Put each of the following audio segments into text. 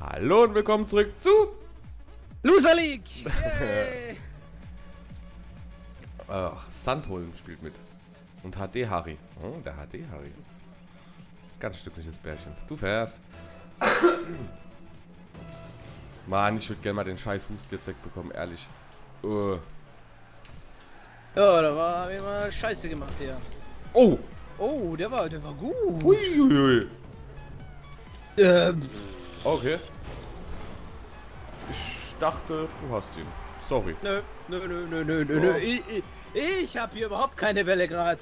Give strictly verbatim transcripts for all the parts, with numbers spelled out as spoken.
Hallo und willkommen zurück zu Loser League! Yay! Ach, Sandholen spielt mit. Und H D Harry. Oh, der H D Harry. Ganz stückliches Bärchen. Du fährst. Mann, ich würde gerne mal den scheiß Hust jetzt wegbekommen, ehrlich. Uh. Ja, da war hab ich mal Scheiße gemacht hier. Oh! Oh, der war, der war gut. Uiuiui. Ähm. Okay. Ich dachte, du hast ihn. Sorry. Nö, nö, nö, nö, nö, nö, nö. Ich, ich, ich hab hier überhaupt keine Welle gerade.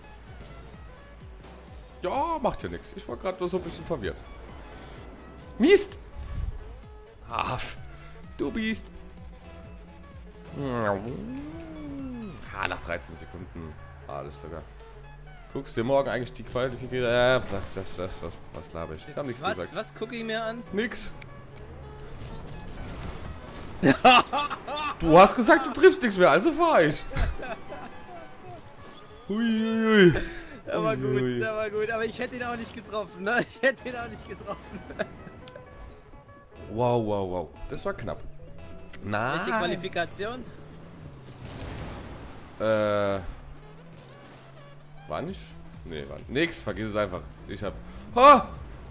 Ja, macht ja nichts. Ich war gerade nur so ein bisschen verwirrt. Mist! Ah, du bist. Ah, nach dreizehn Sekunden. Alles klar. Guckst dir morgen eigentlich die Qualifikation? Äh, das, das, das, was, was laber ich? Ich hab nichts was, gesagt. Was gucke ich mir an? Nix. Du hast gesagt, du triffst nichts mehr, also fahr ich. Uiuiui. Der war Ui, ui. gut, der war gut, aber ich hätte ihn auch nicht getroffen, ne? Ich hätte ihn auch nicht getroffen. Wow, wow, wow. Das war knapp. Nein. Welche Qualifikation? Äh. War nicht? Nee, war nix. Vergiss es einfach. Ich hab. Ha!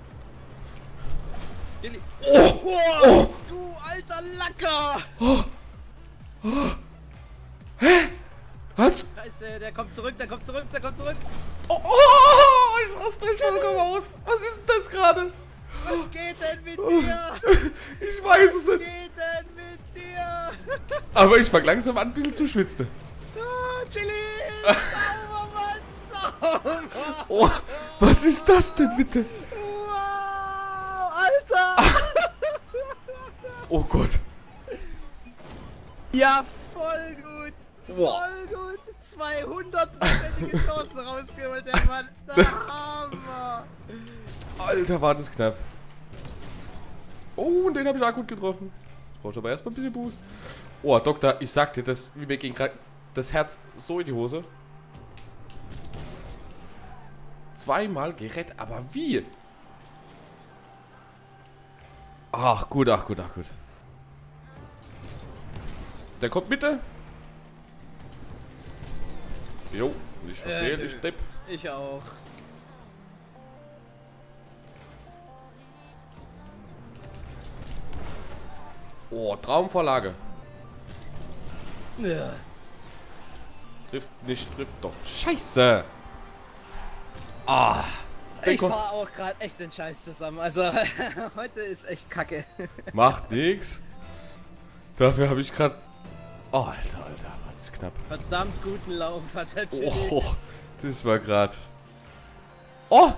Billy. Oh! Oh, Oh! du alter Lacker! Oh! Oh! Hä? Was? Scheiße, der kommt zurück, der kommt zurück, der kommt zurück. Oh! Oh! Ich raste gleich vollkommen aus. Was ist denn das gerade? Was geht denn mit dir? Ich weiß es Was nicht. geht denn mit dir? Aber ich fang langsam an, ein bisschen zu schwitzen. Ah, Chili! Saubermann, sauber! Oh, was ist das denn bitte? Wow, Alter! Oh Gott. Ja, voll gut! Wow. Voll gut! zweihundertprozentige Chancen rausgeholt, der Mann! Der Hammer! Alter, war das knapp. Oh, und den habe ich auch gut getroffen. Jetzt brauche ich aber erstmal ein bisschen Boost. Oh, Doktor, ich sag dir, das, mir ging gerade das Herz so in die Hose. Zweimal gerettet, aber wie? Ach gut, ach gut, ach gut. Der kommt bitte. Jo, nicht verfehlen, Äh, ich tipp. Ich auch. Oh, Traumvorlage. Ja. Trifft nicht, trifft doch. Scheiße. Ah. Ich fahr auch gerade echt den Scheiß zusammen. Also, heute ist echt kacke. Macht nix. Dafür habe ich gerade. Oh, Alter, Alter, was ist knapp. Verdammt guten Lauf hat der Chili. Oh, das war gerade. Oh!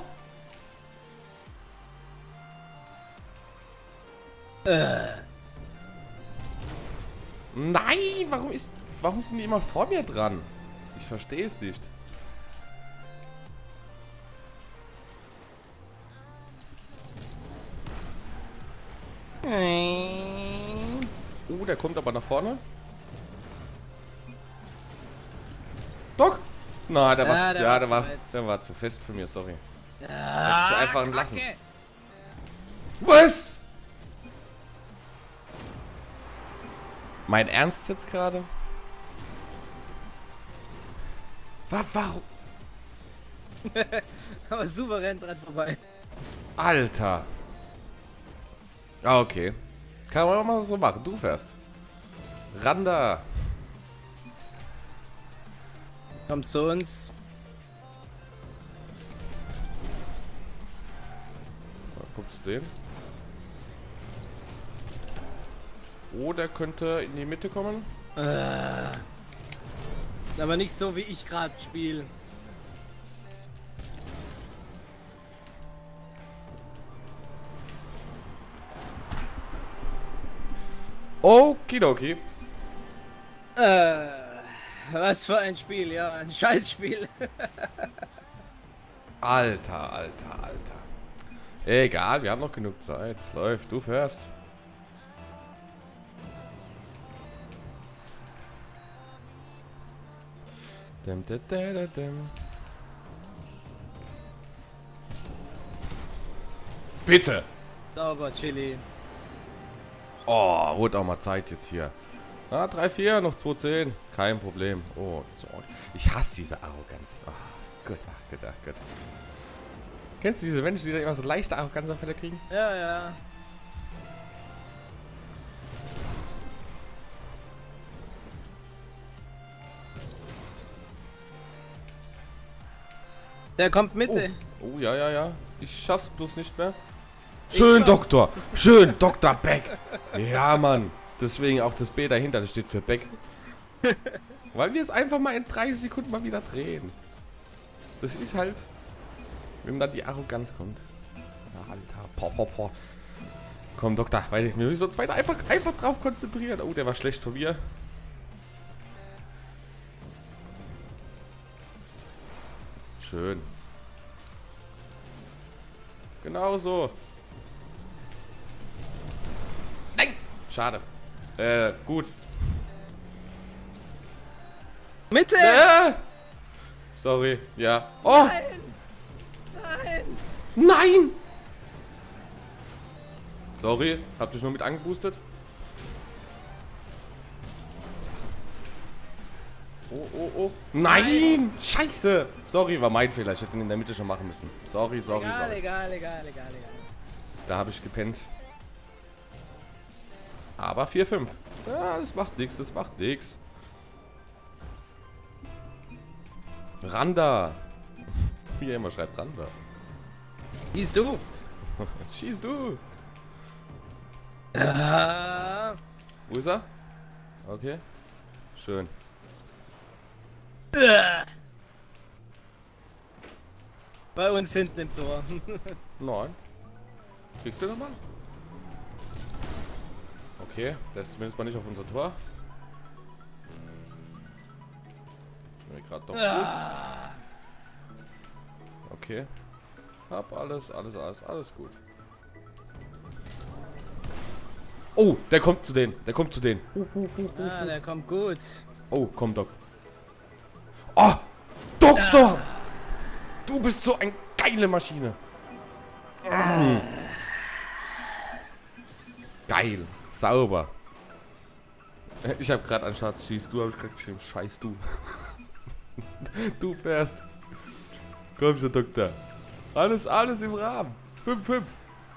Äh. Nein, warum ist. Warum sind die immer vor mir dran? Ich verstehe es nicht. Oh, der kommt aber nach vorne. Doc? Nein, der war, Ja, der ja, war der, zu war, weit. der war zu fest für mich, sorry. Ah, Hab ich einfach lassen. Kacke. Was? Mein Ernst jetzt gerade? Wa- Warum? Aber souverän dran vorbei. Alter. Ah, okay. Kann man mal so machen. Du fährst. Randa. Kommt zu uns. Mal guckst du den. Oh, der könnte in die Mitte kommen. Äh. Aber nicht so wie ich gerade spiele. Okidoki. Äh. Was für ein Spiel, ja, ein Scheißspiel. Alter, alter, alter. Egal, wir haben noch genug Zeit. Es läuft. Du fährst. Dim, dim, dim, dim. Bitte. Sauber, Chili. Oh, wurde auch mal Zeit jetzt hier. Ah, drei vier, noch zwei zehn. Kein Problem. Oh, so. Ich hasse diese Arroganz. Oh, gut, ach, gut, ach, gut. Kennst du diese Menschen, die da immer so leichte Arroganzanfälle kriegen? Ja, ja. Der kommt Mitte. Oh. oh, ja, ja, ja. Ich schaff's bloß nicht mehr. Schön, Doktor. Schön, Doktor Beck. Ja, Mann. Deswegen auch das B dahinter, das steht für Beck. Weil wir es einfach mal in dreißig Sekunden mal wieder drehen. Das ist halt, wenn dann die Arroganz kommt. Ja, Alter. Poh, poh, poh. Komm, Doktor. Weil wir müssen uns weiter einfach, einfach drauf konzentrieren. Oh, der war schlecht von mir. Schön. Genau so. Nein! Schade. Äh, gut. Mitte! Äh! Sorry, ja. Oh! Nein! Nein! Nein! Sorry, hab dich nur mit angeboostet. Oh, oh, oh. Nein! Scheiße! Sorry, war mein Fehler. Ich hätte ihn in der Mitte schon machen müssen. Sorry, sorry, Egal, sorry. egal, egal, egal, egal. Da habe ich gepennt. Aber vier fünf. Ja, das macht nichts, das macht nichts. Randa. Wie er immer schreibt, Randa. Siehst du? Schieß du. Ah. Wo ist er? Okay. Schön. Bei uns hinten im Tor. Nein. Kriegst du nochmal? Okay, der ist zumindest mal nicht auf unser Tor. Ich bin gerade doch Ah. Okay. Hab alles, alles, alles, alles gut. Oh, der kommt zu denen. Der kommt zu denen. Uh, uh, uh, uh. Ah, der kommt gut. Oh, komm, Doc. Oh, Doktor! Du bist so eine geile Maschine. Mm. Geil. Sauber. Ich habe gerade anstatt schießt du, habe ich gerade geschrieben, scheiß du. Du fährst. Komm schon, Doktor. Alles, alles im Rahmen. fünf fünf.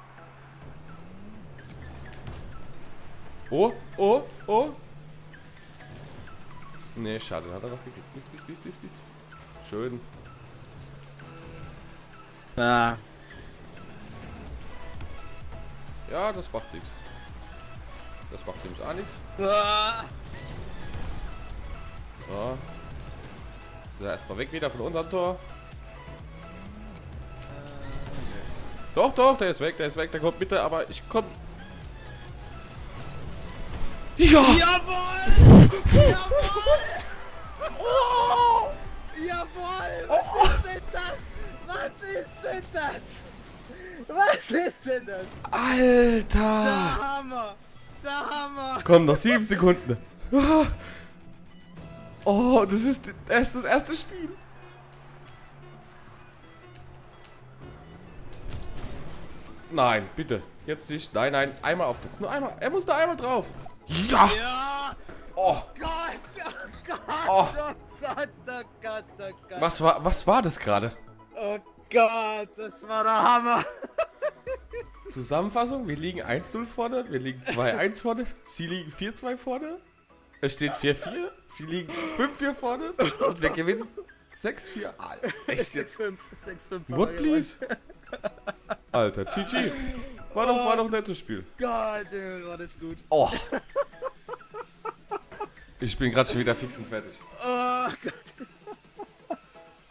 Oh, oh, oh. Nee, schade, hat er noch gekriegt. Bis, bis, bis, bis, bis. Schön. Ah. Ja, das macht nichts. Das macht nämlich auch nichts. Ah. So. Ist er erstmal weg wieder von unserem Tor. Doch, doch, der ist weg, der ist weg, der kommt bitte, aber ich komm. Ja! Jawohl! Jawohl! Oh! Jawohl! Was ist denn das? Was ist denn das? Was ist denn das? Alter! Der Hammer! Der Hammer! Komm, noch sieben Sekunden. Oh, das ist das, ist das erste Spiel. Nein, bitte. Jetzt nicht. Nein, nein. Einmal auf. Nur einmal. Er muss da einmal drauf. Ja! Ja! Oh. Gott! Oh Gott! Oh. Oh Gott! Oh Gott! Oh Gott! Was war, was war das gerade? Oh Gott! Das war der Hammer! Zusammenfassung, wir liegen eins null vorne, wir liegen zwei eins vorne, sie liegen vier zwei vorne, es steht vier vier, sie liegen fünf vier vorne und wir gewinnen sechs vier. Echt jetzt? sechs fünf. What please? Alter, G G. War doch, war doch ein nettes Spiel. Gott, war das gut. Oh. Ich bin gerade schon wieder fix und fertig. Oh Gott.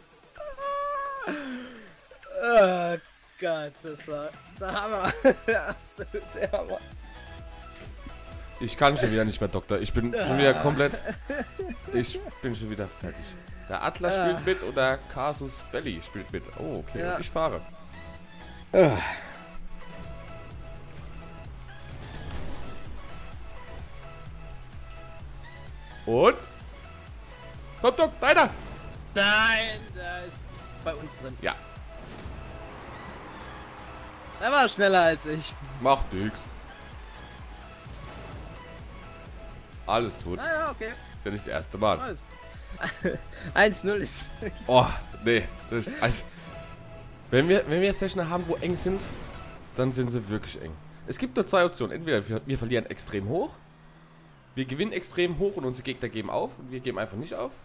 Oh Gott, das war der Hammer. Der absolute Hammer. Ich kann schon wieder nicht mehr, Doktor. Ich bin schon wieder komplett... Ich bin schon wieder fertig. Der Adler spielt mit und der Casus Belli spielt mit. Oh, okay. Ja. Und ich fahre. Oh. Und? Komm, Doc, deiner! Nein, der ist bei uns drin. Ja, Der war schneller als ich. macht nix. Alles tot. Ah ja, okay. Ist ja nicht das erste Mal. Alles. eins null ist... Oh, nee. Das ist, also, wenn wir, wenn wir jetzt Session haben, wo eng sind, dann sind sie wirklich eng. Es gibt nur zwei Optionen. Entweder wir, wir verlieren extrem hoch, wir gewinnen extrem hoch und unsere Gegner geben auf und wir geben einfach nicht auf.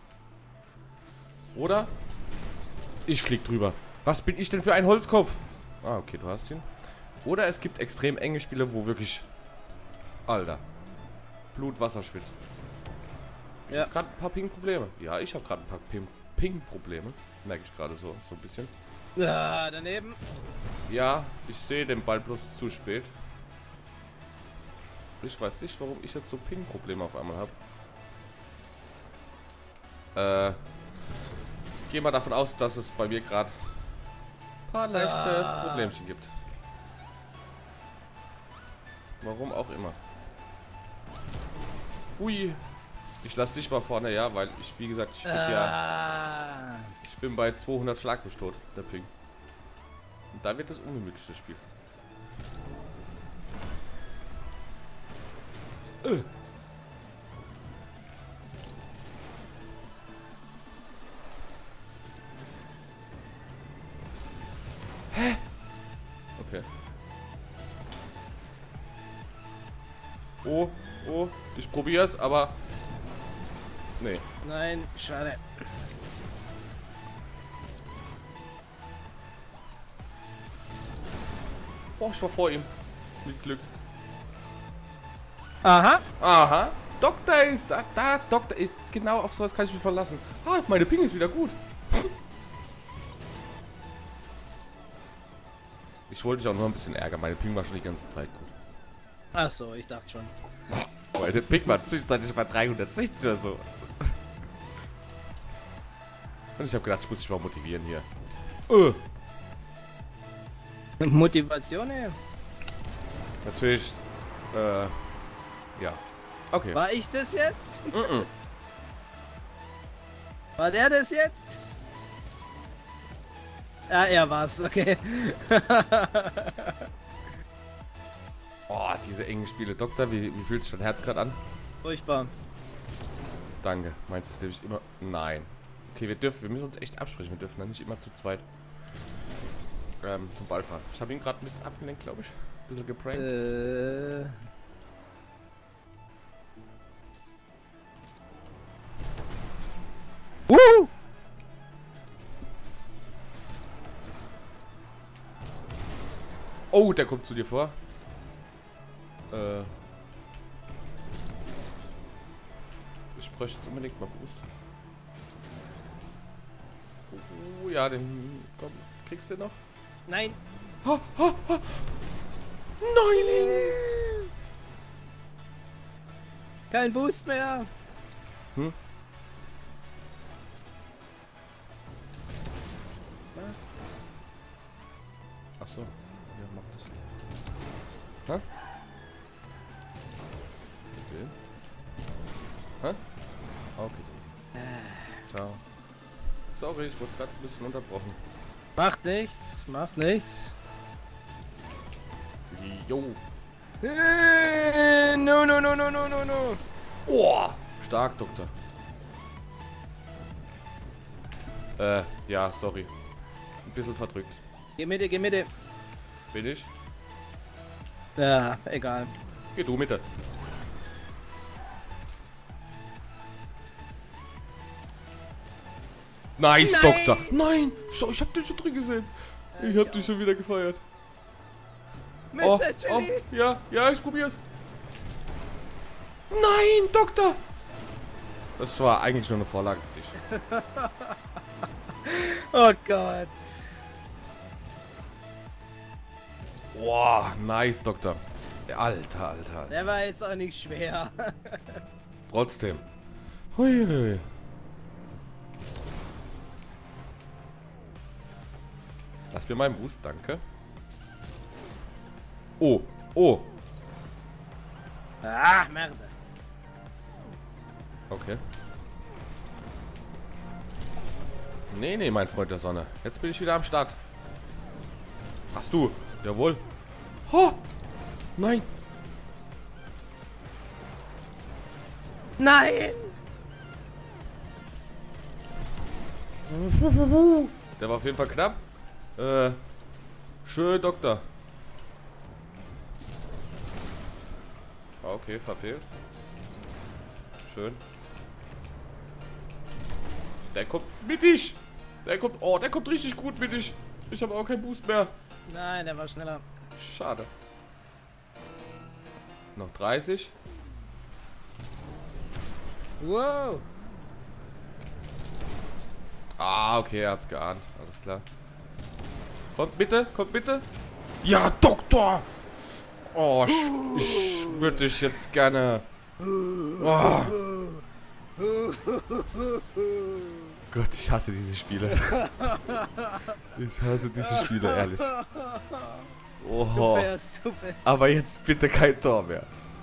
Oder ich flieg drüber. Was bin ich denn für ein Holzkopf? Ah, okay, du hast ihn. Oder es gibt extrem enge Spiele, wo wirklich... Alter. Blut, Wasser schwitzt. Ja. Jetzt gerade ein paar Ping-Probleme. Ja, ich habe gerade ein paar Ping-Probleme. Merke ich gerade so, so ein bisschen. Ja, daneben. Ja, ich sehe den Ball bloß zu spät. Ich weiß nicht, warum ich jetzt so Ping-Probleme auf einmal habe. Äh, gehe mal davon aus, dass es bei mir gerade ein paar leichte ah. Problemchen gibt. Warum auch immer. Ui. Ich lasse dich mal vorne, ja, weil ich, wie gesagt, ich bin ah. ja... Ich bin bei zweihundert Schlag tot, der Ping. Und da wird das ungemütlich, das Spiel. Äh. Hä? Okay. Oh, oh, ich probier's, aber... Nee. Nein, schade. Oh, ich war vor ihm. Mit Glück. Aha. Aha. Doktor ist da. Doktor ist... Genau, auf sowas kann ich mich verlassen. Ah, meine Ping ist wieder gut. Ich wollte dich auch nur ein bisschen ärgern. Meine Ping war schon die ganze Zeit gut. Ach so, ich dachte schon. Meine Ping war zwischenzeitlich bei dreihundertsechzig oder so. Und ich habe gedacht, ich muss dich mal motivieren hier. Uh. Motivation, ey. Natürlich. Äh. Ja. Okay. War ich das jetzt? Mm -mm. War der das jetzt? Ja, er war's, okay. Oh, diese engen Spiele. Doktor, wie, wie fühlt sich dein Herz gerade an? Furchtbar. Danke. Meinst du es nämlich immer? Nein. Okay, wir dürfen, wir müssen uns echt absprechen. Wir dürfen dann nicht immer zu zweit ähm, zum Ball fahren. Ich habe ihn gerade ein bisschen abgelenkt, glaube ich. Ein bisschen geprankt. Äh. Uh! Oh, der kommt zu dir vor. Äh. Ich bräuchte jetzt unbedingt mal Boost. Oh, ja, den komm, kriegst du noch? Nein. Ha, ha, ha. Nein! Kein Boost mehr. Hm? Ach so. Ja, mach das. Hä? Okay. Hä? Okay. Ciao. Sorry, ich wurde gerade ein bisschen unterbrochen. Macht nichts, macht nichts. Jo. Äh, no, no, no, no, no, no, no. Oh, stark, Doktor. Äh, ja, sorry. Ein bisschen verdrückt. Geh Mitte, geh Mitte. Bin ich? Ja, egal. Geh du Mitte. Nice, Nein! Doktor. Nein, schau, ich hab dich schon drin gesehen. Ich hab dich schon wieder gefeiert. Mit Oh, oh, Chili. ja, ja, ich probier's. Nein, Doktor. Das war eigentlich nur eine Vorlage für dich. Oh Gott. Boah, nice, Doktor. Alter, Alter. Der war jetzt auch nicht schwer. Trotzdem. Hui. Lass mir meinen Boost, danke. Oh, oh. Ah, Merde. Okay. Nee, nee, mein Freund der Sonne. Jetzt bin ich wieder am Start. Hast du? Jawohl. Ha! Nein. Nein! Der war auf jeden Fall knapp. Äh, schön, Doktor. Okay, verfehlt. Schön. Der kommt mittig. Der kommt, oh, der kommt richtig gut mittig. Ich habe auch keinen Boost mehr. Nein, der war schneller. Schade. Noch dreißig. Wow. Ah, okay, er hat's geahnt. Alles klar. Kommt bitte, kommt bitte. Ja, Doktor! Oh, ich, ich würde dich jetzt gerne... Oh. Gott, ich hasse diese Spiele. Ich hasse diese Spiele, ehrlich. Oho. Du fährst, du fährst. Aber jetzt bitte kein Tor mehr.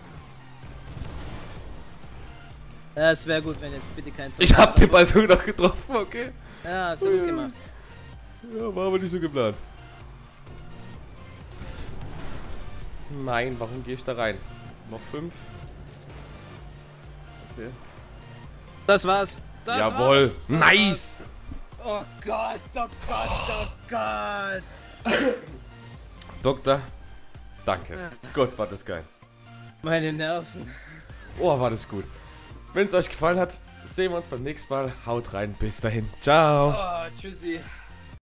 Ja, es wäre gut, wenn jetzt bitte kein Tor. Ich hab den Ball sogar noch getroffen, okay? Ja, hast du gut gemacht. Ja, war aber nicht so geplant. Nein, warum gehe ich da rein? Noch fünf. Okay. Das war's. Das Jawohl. war's. Nice. Oh Gott, oh Gott, oh Gott. Doktor, danke. Gott, war das geil. Meine Nerven. Oh, war das gut. Wenn es euch gefallen hat, sehen wir uns beim nächsten Mal. Haut rein. Bis dahin. Ciao. Oh, tschüssi.